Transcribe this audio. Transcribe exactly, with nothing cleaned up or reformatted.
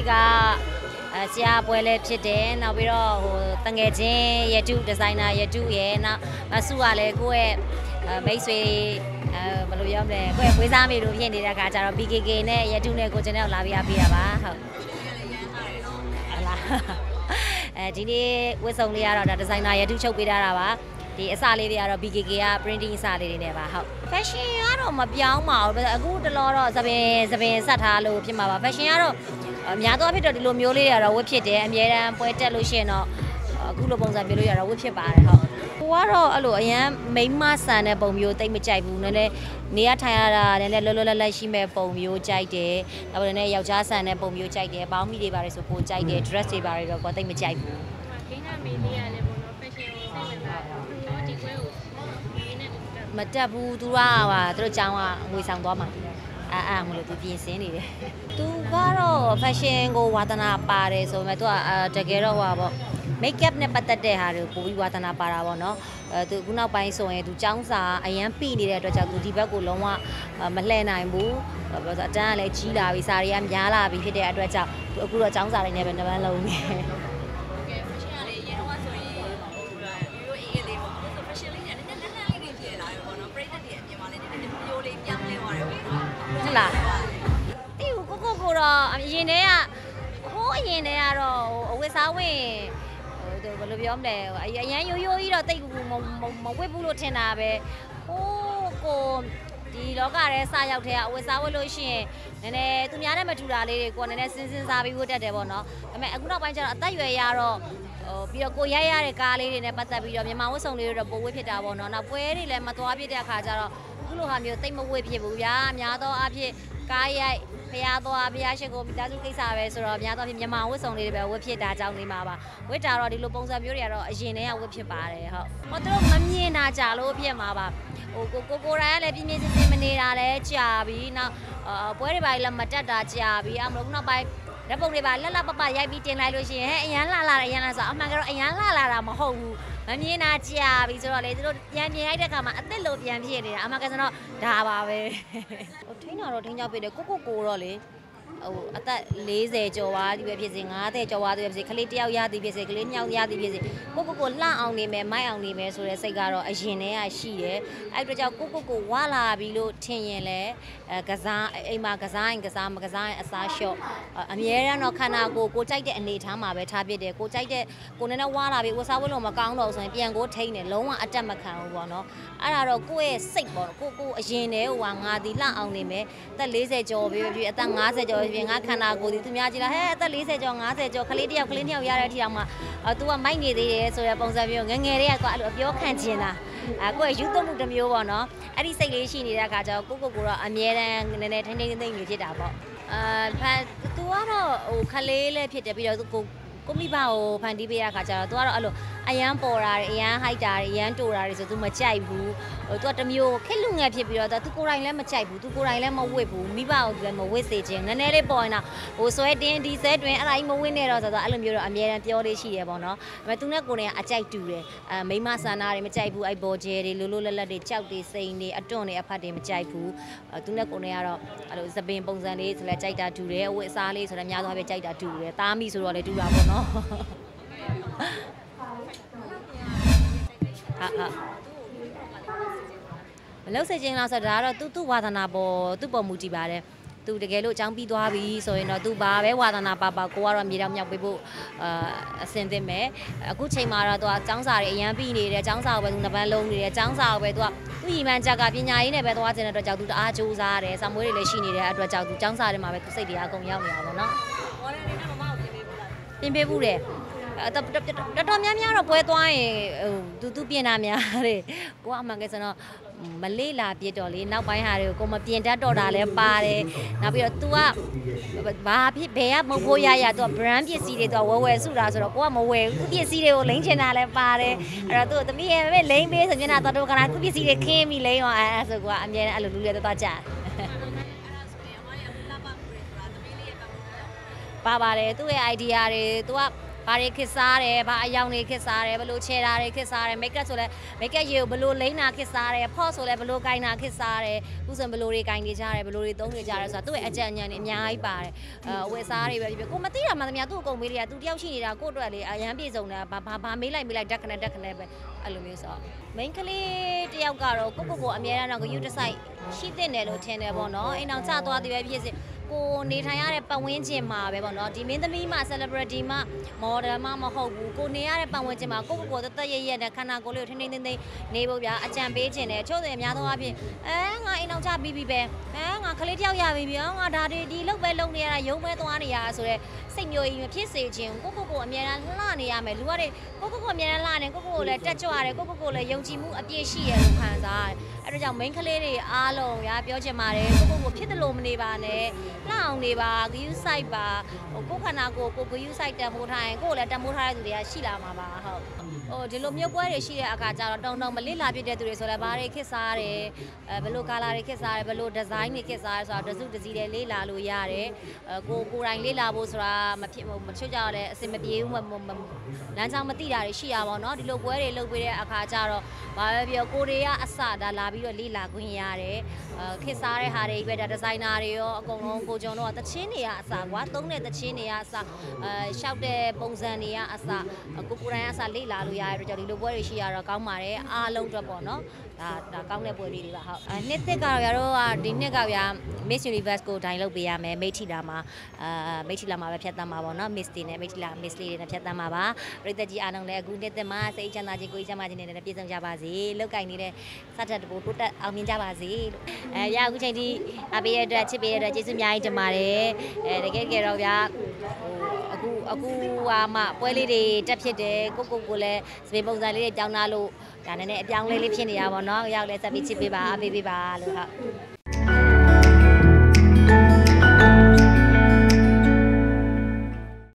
ကဆရာပွဲလည်းဖြစ်တယ်နောက်ပြီးတော့ဟိုတငယ်ချင်းရတုဒီဇိုင်နာရတုရဲ့နောက်မဆုကလည်းကိုယ့်ရဲ့မိတ်ဆွေအဲဘယ်လိုပြောမလဲကိုယ့်ရဲ့ဝေးစားမေတို့ဖြစ်နေတဲ့အခါကျတော့ B K K နဲ့ရတုနဲ့ကိုကျွန်တော်လာပြပေးတာပါဟုတ်ဟုတ်လားအဲဒီနေ့ဝတ်စုံလေးကတော့ဒါဒီဇိုင်နာရတုချုပ်ပေးထားတာပါဒီအစလေးတွေကတော့ B K K က printing အစလေးတွေနဲ့ပါဟုတ် fashion ကတော့မပြောင်းပါဘူးအခုတလောတော့သပင်သပင်ဆက်ထားလို့ဖြစ်မှာပါ fashion ကတော့အများသောဖြစ်တော့ဒီလိုမျိုးလေးတွေကတော့ဝတ်ဖြစ်တယ်အများတန်းပွဲတက်လို့ရှိရင်တော့အခုလိုပုံစံမျိုးလို့ရတော့ဝတ်ဖြစ်ပါတယ်ဟုတ်ကိုကတော့အဲ့လိုအရန်မိန်းမဆန်တဲ့ပုံမျိုးတိတ်မကြိုက်ဘူးနည်းနည်းနေရထိုင်ရတာနည်းနည်းလွတ်လွတ်လပ်လပ်ရှိမဲ့ပုံမျိုးကြိုက်တယ်နောက်ပြီးတော့ယောက်ျားဆန်တဲ့ပုံမျိုးကြိုက်တယ်ပေါင်းမိတွေပါတယ်ဆိုပိုကြိုက်တယ် dress တွေပါတယ်တော့ကိုတိတ်မကြိုက်ဘူးခိန်းနာမေးလေးရတယ်ပေါ့နော် fashion ကိုစိတ်ဝင်စားတယ်သူတို့ဒီကွဲကိုမေးနေတယ်မတက်ဘူးသူကဟာသူတို့ကျောင်းကငွေဆောင်သွားမှာအာအာမလို့သူပြင်ဆင်နေတယ်သူကတော့ fashion ကိုဝါသနာပါတယ်ဆိုပေမဲ့သူကတကယ်တော့ဟိုပါပေါ့ makeup နဲ့ပတ်သက်တဲ့ဟာတွေကိုပိုပြီးဝါသနာပါတာပေါ့နော်အဲသူခုနောက်ပိုင်းဆိုရင်သူကျောင်းစာအရန်ပြိနေတဲ့အတွက်ကြောင့်သူဒီဘက်ကိုလုံးဝမလှည့်နိုင်ဘူးဘာလို့ဆိုအတန်းကလည်းကြီးလာပြီစာတွေကများလာပြီဖြစ်တဲ့အတွက်ကြောင့်သူအခုတော့ကျောင်းစာတွေနဲ့ပဲနှပန်းလုံးနေဟုတ်လားတိကိုကိုကိုကိုတော့အရင်တည်းကဟိုးအရင်တည်းကတော့အဝတ်စားဝင်ဟိုဘယ်လိုပြောမလဲအရန်ရိုးရိုးကြီးတော့တိတ်ကူမမဝတ်ဘူးလို့ထင်တာပဲဟိုးကိုဒီလောကထဲစရောက်တဲ့အဝတ်စားဝတ်လို့ရှိရင်နည်းနည်းသူများနဲ့မတူတာလေးတွေကိုနည်းနည်းစဉ်းစဉ်းစားပြီးဝတ်တတ်တယ်ပေါ့နော်ဒါပေမဲ့အခုနောက်ပိုင်းကျတော့အသက်အရွယ်ရတော့ဟိုပြီးတော့ကိုရိုက်ရတဲ့ကားလေးတွေနဲ့ပတ်သက်ပြီးတော့မြန်မာဝတ်စုံလေးတွေတော့ပိုဝတ်ဖြစ်တာပေါ့နော်နောက်ပွဲတွေလည်းမသွားဖြစ်တဲ့အခါကျတော့အခုလိုဟာမျိုးတိတ်မဝတ်ဖြစ်ဘူးဗျာအများသောအားဖြင့်ကားရိုက်ဖျားသွားဖျားရှိကိုမိသားစုကိစ္စပဲဆိုတော့အများသောအားဖြင့်မြန်မာဝတ်စုံလေးတွေပဲဝတ်ဖြစ်တာကြောင့်နေမှာပါဝတ်တာတော့ဒီလိုပုံစံမျိုးတွေကတော့အရင်တည်းကဝတ်ဖြစ်ပါတယ်ဟုတ်ဟောသူတို့မမြင်တာကြာလို့ဖြစ်မှာပါဟိုကိုကိုကိုရိုင်းကလည်းပြင်းပြင်းစင်စင်မနေတာလည်းကြာပြီနောက်ပွဲတွေပါလည်းမတက်တာကြာပြီအမလို့နောက်ပိုင်းဓာတ်ပုံတွေပါလက်လက်ပပရိုက်ပြီးတင်လိုက်လို့ရှိရင်ဟဲ့အရန်လှလာတယ်အရန်လှဆိုအမှန်ကတော့အရန်လှလာတာမဟုတ်ဘူးမမြင်တာကြာပြီဆိုတော့လေသူတို့ပြန်ပြင်လိုက်တဲ့ခါမှာအသက်လိုပြန်ဖြစ်နေတာအမှန်ကဆိုတော့ဒါပါပဲဟိုထိန်းတာတော့ထိန်းချပေးတယ်ကိုကိုကိုတော့လေဟိုအသက်လေးဆယ်ကျော်သွားဒီပဲဖြစ်စေငါးဆယ်ကျော်သွားဒီပဲဖြစ်စေကလေးတယောက်ရသည်ဖြစ်စေကလေးနှစ်ယောက်ရသည်ဖြစ်စေကိုကိုကိုလှအောင်နေမယ်မိုက်အောင်နေမယ်ဆိုတဲ့စိတ်ကတော့အရင်တည်းကရှိတယ်အဲ့အတွက်ကြောင့်ကိုကိုကိုဝါလာပြီလို့ထင်ရင်လည်းအဲကစားအိမ်မှာကစားရင်ကစားမကစားရင်အစားလျှော့အမြဲတမ်းတော့ခန္ဓာကိုယ်ကိုကြိုက်တဲ့အနေထားမှာပဲထားပြတယ်ကိုကြိုက်တဲ့ကိုနည်းနည်းဝါလာပြီဝစားဝတ်လို့မကောင်းတော့ဆိုရင်ပြန်ကိုထိန်းတယ်လုံးဝအတက်မခံဘူးပေါ့နော်အဲ့ဒါတော့ကိုယ့်ရဲ့စိတ်ပေါ့ကိုကိုအရင်တည်းဟိုကငါဒီလှအောင်နေမယ်အသက်လေးဆယ်ကျော်ပြီပြီအသက်ငါးဆယ်ကျော်ပြီငါခန္ဓာကိုယ်ဒီသူများကြည့်လာဟဲ့အသက်လေးဆယ်ကျော်ငါးဆယ်ကျော်ကလေးတစ်ယောက်ကလေးနှစ်ယောက်ရတဲ့အထိအောင်မှသူကမိုက်နေသေးတယ်ဆိုတဲ့ပုံစံမျိုးငငယ်လေးကအဲ့လိုအပြောခံချင်တာအဲကိုယ်ယူသွမှုတစ်မျိုးပေါ့နော်အဲ့ဒီစိတ်လေးရှိနေတဲ့အခါကျတော့ကိုကိုကိုတော့အမြဲတမ်းနည်းနည်းထိန်းထိန်းသိမ်းနေဖြစ်တာပေါ့အာဖန်သူကတော့ဟိုခလေးလေးဖြစ်တယ်ပြီးတော့ကိုကိုမိဘကိုဖန်တီးပေးရခါကျတော့သူကတော့အဲ့လိုအရန်ပေါ်တာတွေအရန်ဟိုက်တာတွေအရန်တူတာတွေဆိုသူမကြိုက်ဘူးဟိုသူကတမျိုးခက်လူငယ်ဖြစ်ပြီးတော့သူကိုယ်တိုင်လည်းမကြိုက်ဘူးသူကိုယ်တိုင်လည်းမဝစ်ဘူးမိဘကိုလည်းမဝစ်စေခြင်းနည်းနည်းလေးပေါ်နေတာဟိုဆွဲတင်းဒီဆွဲတွင်အဲ့ဒါကြီးမဝစ်နဲ့တော့ဆိုတော့အဲ့လိုမျိုးတော့အမြဲတမ်းပြောလေးရှိတယ်ပေါ့နော်ဒါပေမဲ့သူနဲ့ကိုယ်နဲ့ကအကြိုက်တူတယ်အဲမိမဆန္ဒတွေမကြိုက်ဘူးအဲ့ဘော်ဂျယ်တွေလိုလိုလက်လက်တွေကြောက်တွေစိန်တွေအတွန့်တွေအဖတ်တွေမကြိုက်ဘူးသူနဲ့ကိုယ်နဲ့ကတော့အဲ့လိုသပင်ပုံစံလေးဆိုလဲကြိုက်တာတူတယ်ဝစ်အစားလေးဆိုတော့အများသောအားဖြင့်ကြိုက်တာတူတယ်သားမိဆိုတော့လည်းတူတာပေါ့နော်ဟာဟာမလုပ်စေချင်လားဆိုတော့ဒါကတော့သူ့သူ့ဝါသနာပေါ်သူ့ပေါ်မူတည်ပါတယ်သူတကယ်လို့အကြောင်းပြီးသွားပြီဆိုရင်တော့သူဘာပဲဝါသနာပါပါကိုကတော့မြေတောင်မြောက်ပေးဖို့အာအဆင်သင့်မယ်အခုချိန်မှာတော့သူကចောင်းစာတွေအရန်ပြီးနေတယ်ចောင်းစာကိုပဲသူနှစ်ပန်းလုံးနေတယ်ចောင်းစာကိုပဲသူကသူ့ညီမချက်ကပညာရေးနဲ့ပဲသွားခြင်းတဲ့အတွက်ကြောင့်သူတအားကြိုးစားရတယ်စာမွေးတွေလည်းရှိနေတဲ့အတွက်ကြောင့်သူចောင်းစာတွေမှာပဲသူစိတ်တွေအကုန်ရောက်နေတာပေါ့နော်ဟောတယ်နေနဲ့မမကိုပြင်ပေးဘူးလားပြင်ပေးဘူးတယ်တော်တော်များများတော့ပွဲသွားရင်ဟိုသူသူပြင်တာများတယ်ကိုကအမှန်ကဆိုတော့မလေးလာပြစ်တော့လေနောက်ပိုင်းဟာတွေကိုကိုမပြင်တတ်တော့တာလဲပါတယ်နောက်ပြီးတော့ तू ကဘာဖြစ်ဘယ်ကမဟုတ်ဖို့ရရ तू brand ပစ္စည်းတွေ तू ဝယ်ဝယ်စုတာဆိုတော့ကိုကမဝယ်ဘူးသူပစ္စည်းတွေကိုလိမ့်ချင်တာလဲပါတယ်အဲ့တော့ तू သမီးရဲ့ပဲလိမ့်ပေးဆိုမျက်နှာတော်တော်ကလာသူပစ္စည်းတွေခင်းပြီးလိမ့်အောင်အဲ့ဆိုကအမြဲတမ်းအဲ့လိုလူတွေတော့ကြာပါပါတယ်သူ့ရဲ့ idea တွေ तू ကဘာတွေခစ်စားတယ်ဘာအယောင်တွေခစ်စားတယ်ဘလို့ချေတာတွေခစ်စားတယ်မိတ်ကပ်ဆိုလဲမိတ်ကပ်ရေကိုဘလို့လိမ့်တာခစ်စားတယ်ဖော့ဆိုလဲဘလို့ကိုင်းတာခစ်စားတယ်ဥစဉ်ဘလို့တွေကိုင်းနေကြတယ်ဘလို့တွေသုံးနေကြတယ်ဆိုတာသူ့ရဲ့အကြံဉာဏ်တွေအများကြီးပါတယ်အဝယ်စားတွေပဲဒီကိုမသိတာမှသမျှသူ့အကုန်မေးတွေကသူတယောက်ရှိနေတာကိုယ့်အတွက်လေအရန်ပြေဆုံးတယ်ဘာဘာမေးလိုက်မေးလိုက်တက်ခနဲ့တက်ခနဲ့ပဲအဲ့လိုမျိုးဆို main ကလေးတယောက်ကတော့ကိုကိုကိုအများအားတော့ဂယုတစိုက်ရှိတဲ့တယ်လို့ထင်တယ်ပေါ့နော်အိမ်အောင်ချသွားသေးပဲဖြစ်စေကိုနေထိုင်ရတဲ့ပတ်ဝန်းကျင်မှာပဲပေါ့နော်ဒီမင်းသမီးမှ celebrity မှ model မှမဟုတ်ဘူးကိုနေရတဲ့ပတ်ဝန်းကျင်မှာကိုကိုကိုတသက်ရရတဲ့ခန္ဓာကိုယ်လေးကိုထိန်းထိန်းသိမ်းသိမ်းနေဖို့ဗျာအကြံပေးခြင်းတယ်ချို့တယ်အများသောအားဖြင့်အဲငါအိမ်အောင်ချပြီးပြီပဲအဲငါကလေးတယောက်ရပြီဗျာငါဒါဒီဒီလောက်ပဲလုံနေရတာရုံးပဲသွားနေရဆိုတော့စိတ်မျိုးကြီးမဖြစ်စေခြင်းကိုကိုကိုအများအားလှနေရမယ်လူကတွေကိုကိုကိုအများအားလှနေကိုကိုကိုလည်းတက်ကြွတယ်ကိုကိုကိုလည်းယုံကြည်မှုအပြည့်ရှိရလို့ခံစားရတယ်အဲ့ဒါကြောင့် main ကလေးတွေအားလုံးဗျာပြောချင်ပါတယ်ကိုကိုကိုဖြစ်တယ်လို့မနေပါနဲ့လှအောင်နေပါဂယုစိုက်ပါဟိုကိုခန္ဓာကိုကိုဂယုစိုက်တံမိုးထားရင်ကိုကိုလည်းတံမိုးထားတဲ့သူတွေကရှိလာမှာပါဟုတ်ဟိုဒီလိုမျိုးပွဲတွေရှိတဲ့အခါကျတော့တုံတုံမလစ်လာပြတဲ့သူတွေဆိုလည်းဘာတွေခစ်စားတယ်အဲဘယ်လိုကာလာတွေခစ်စားတယ်ဘယ်လိုဒီဇိုင်းတွေခစ်စားတယ်ဆိုတာတစုတစည်းတွေလေးလာလို့ရတယ်အဲကိုကိုယ်တိုင်လေးလာဖို့ဆိုတာမဖြစ်မချွတ်ကြတော့လည်းအစင်မပြေဘူးလမ်းကြောင်းမသိတာတွေရှိရပါတော့ဒီလိုပွဲတွေလုပ်ပေးတဲ့အခါကျတော့ဘာပဲပြောကိုတွေကအစဒါလာပြီးတော့လေးလာခွင့်ရတယ်အဲခစ်စားတဲ့ဟာတွေပဲဒါဒီဇိုင်နာတွေရောအကုန်လုံးကိုကျွန်တော်ကတချင်းတွေကအစကွာသုံးတဲ့တချင်းတွေကအစအဲရှောက်တဲ့ပုံစံတွေကအစကိုကိုတိုင်းအစလေးလာလို့ရတဲ့အတွက်ကြောင့်ဒီလိုပွဲတွေရှိရတော့ကောင်းပါတယ်အားလုံးအတွက်ပေါ့နော်ဒါဒါကောင်းတဲ့ပွဲလေးတွေပါဟုတ်အဲနှစ်သက်ကတော့ရတော့ဒီနှစ်ကဗျာ Miss Universe ကိုဒိုင်လုပ်ပေးရမယ်မိထီလာမှာအာမိထီလာမှာပဲဖြတ်သန်းမှာပေါ့နော် Miss တွေနဲ့မိထီလာ Miss လေးတွေနဲ့ဖြတ်သန်းမှာပါပရိသတ်ကြီးအားလုံးလည်းအခုနှစ်သက်မှာစိတ်ချမ်းသာခြင်းကိုယ်ချမ်းသာခြင်းနဲ့လည်းပြည့်စုံကြပါစေလောက်ကင်နေတဲ့စက်တက်တပိုးတိုးတက်အောင်မြင်ကြပါစေလို့အဲရအခုချိန်ထိအပေးရတဲ့ချစ်ပေးရတဲ့ကျေးဇူးအများကြီးတင်ပါတယ်အဲတကယ်ကြတော့ဗျာဟိုအခုအခုဟာမှပွဲလေးတွေတက်ဖြစ်တယ်ကိုကိုကိုလည်းစပင်းပုံစံလေးတွေကြောင်းလာလို့ဒါနဲ့အပြောင်းလေးလေးဖြစ်နေတာပေါ့နော်ရောက်လဲဆက်ပြီးချစ်ပေးပါအပေးပေးပါလို့ဟုတ်